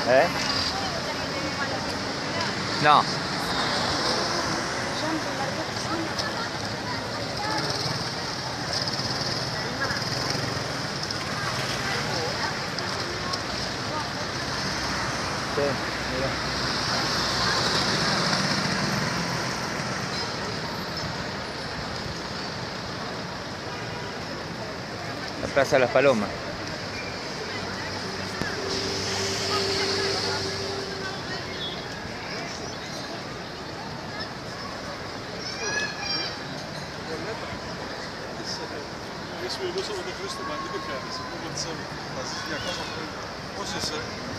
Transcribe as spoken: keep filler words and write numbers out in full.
¿Eh? No. Sí, mira. La Plaza de las Palomas. Hvis we dus op de rustig maar niet bekijken, dan moet het zo. Dat is ja, kan ook. Wat is het?